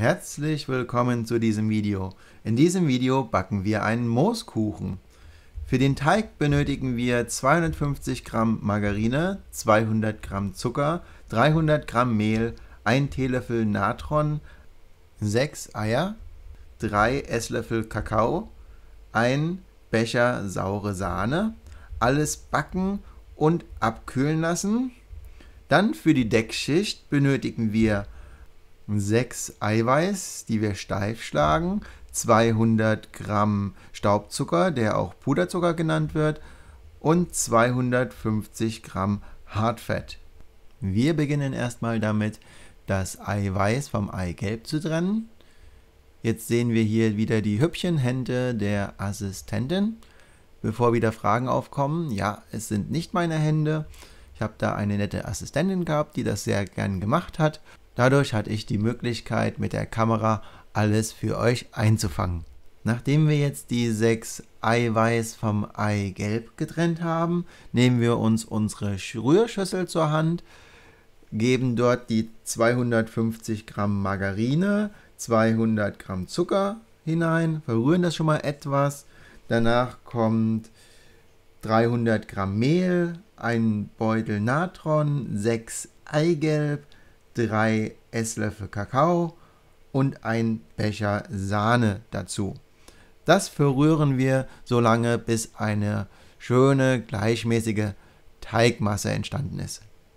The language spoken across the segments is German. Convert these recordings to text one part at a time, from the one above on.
Herzlich willkommen zu diesem Video. In diesem Video backen wir einen Mooskuchen. Für den Teig benötigen wir 250 Gramm Margarine, 200 Gramm Zucker, 300 Gramm Mehl, 1 Teelöffel Natron, 6 Eier, 3 Esslöffel Kakao, 1 Becher saure Sahne, alles backen und abkühlen lassen. Dann für die Deckschicht benötigen wir 6 Eiweiß, die wir steif schlagen, 200 Gramm Staubzucker, der auch Puderzucker genannt wird, und 250 Gramm Hartfett. Wir beginnen erstmal damit, das Eiweiß vom Eigelb zu trennen. Jetzt sehen wir hier wieder die hübschen Hände der Assistentin. Bevor wieder Fragen aufkommen, ja, es sind nicht meine Hände. Ich habe da eine nette Assistentin gehabt, die das sehr gern gemacht hat. Dadurch hatte ich die Möglichkeit, mit der Kamera alles für euch einzufangen. Nachdem wir jetzt die 6 Eiweiß vom Eigelb getrennt haben, nehmen wir uns unsere Rührschüssel zur Hand, geben dort die 250 Gramm Margarine, 200 Gramm Zucker hinein, verrühren das schon mal etwas. Danach kommt 300 Gramm Mehl, ein Beutel Natron, 6 Eigelb, 3 Esslöffel Kakao und ein Becher Sahne dazu. Das verrühren wir so lange, bis eine schöne, gleichmäßige Teigmasse entstanden ist.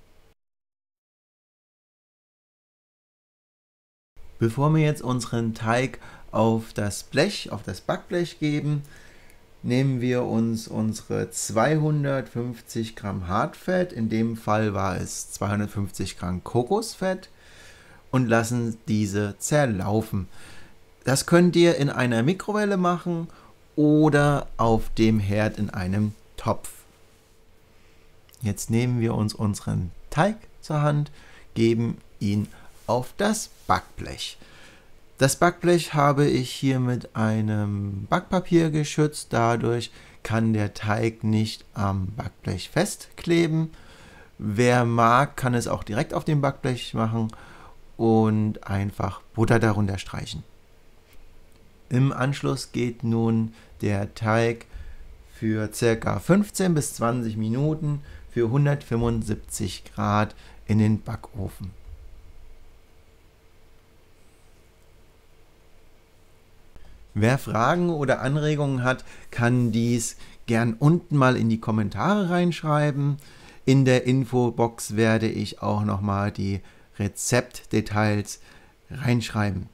Bevor wir jetzt unseren Teig auf das Backblech geben, nehmen wir uns unsere 250 Gramm Hartfett, in dem Fall war es 250 Gramm Kokosfett, und lassen diese zerlaufen. Das könnt ihr in einer Mikrowelle machen oder auf dem Herd in einem Topf. Jetzt nehmen wir uns unseren Teig zur Hand, geben ihn auf das Backblech. Das Backblech habe ich hier mit einem Backpapier geschützt, dadurch kann der Teig nicht am Backblech festkleben. Wer mag, kann es auch direkt auf dem Backblech machen und einfach Butter darunter streichen. Im Anschluss geht nun der Teig für ca. 15 bis 20 Minuten für 175 Grad in den Backofen. Wer Fragen oder Anregungen hat, kann dies gern unten mal in die Kommentare reinschreiben. In der Infobox werde ich auch nochmal die Rezeptdetails reinschreiben.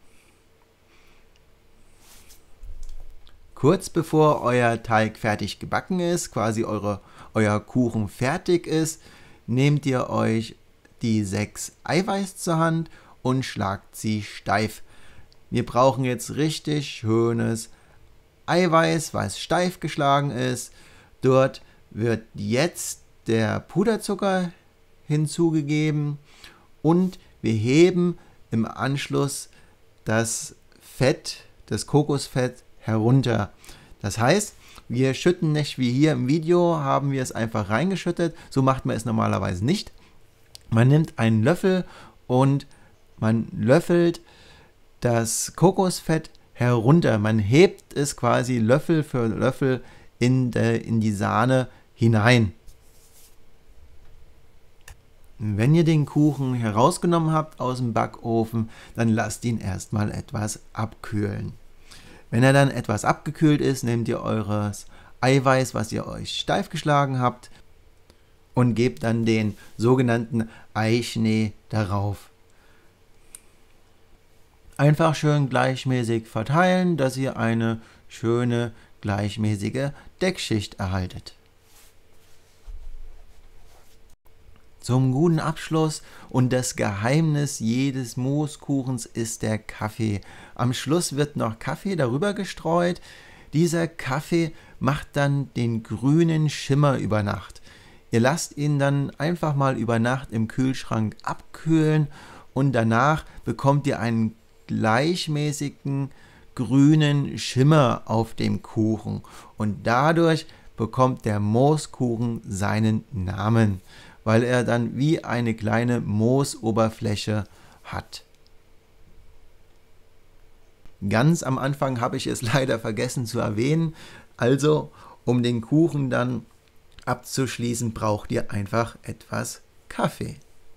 Kurz bevor euer Teig fertig gebacken ist, quasi euer Kuchen fertig ist, nehmt ihr euch die 6 Eiweiß zur Hand und schlagt sie steif. Wir brauchen jetzt richtig schönes Eiweiß, was steif geschlagen ist. Dort wird jetzt der Puderzucker hinzugegeben und wir heben im Anschluss das Fett, das Kokosfett, herunter. Das heißt, wir schütten nicht wie hier im Video, haben wir es einfach reingeschüttet. So macht man es normalerweise nicht. Man nimmt einen Löffel und man löffelt das Kokosfett herunter. Man hebt es quasi Löffel für Löffel in die Sahne hinein. Wenn ihr den Kuchen herausgenommen habt aus dem Backofen, dann lasst ihn erstmal etwas abkühlen. Wenn er dann etwas abgekühlt ist, nehmt ihr eures Eiweiß, was ihr euch steif geschlagen habt, und gebt dann den sogenannten Eischnee darauf. Einfach schön gleichmäßig verteilen, dass ihr eine schöne, gleichmäßige Deckschicht erhaltet. Zum guten Abschluss und das Geheimnis jedes Mooskuchens ist der Kaffee. Am Schluss wird noch Kaffee darüber gestreut. Dieser Kaffee macht dann den grünen Schimmer über Nacht. Ihr lasst ihn dann einfach mal über Nacht im Kühlschrank abkühlen und danach bekommt ihr einen gleichmäßigen grünen Schimmer auf dem Kuchen und dadurch bekommt der Mooskuchen seinen Namen, weil er dann wie eine kleine Moosoberfläche hat. Ganz am Anfang habe ich es leider vergessen zu erwähnen. Also, um den Kuchen dann abzuschließen, braucht ihr einfach etwas Kaffee.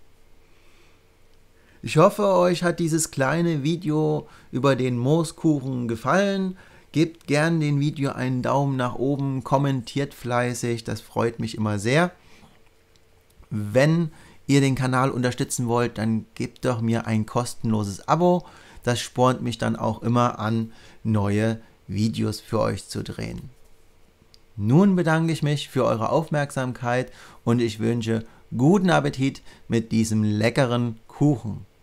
Ich hoffe, euch hat dieses kleine Video über den Mooskuchen gefallen. Gebt gern dem Video einen Daumen nach oben, kommentiert fleißig, das freut mich immer sehr. Wenn ihr den Kanal unterstützen wollt, dann gebt doch mir ein kostenloses Abo. Das spornt mich dann auch immer an, neue Videos für euch zu drehen. Nun bedanke ich mich für eure Aufmerksamkeit und ich wünsche guten Appetit mit diesem leckeren Kuchen.